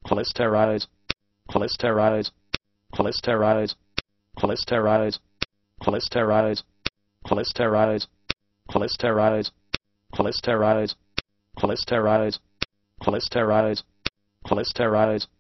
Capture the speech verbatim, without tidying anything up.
clysterize, clysterize, clysterize, clysterize, clysterize, clysterize, clysterize, clysterize, clysterize, clysterize, clysterize,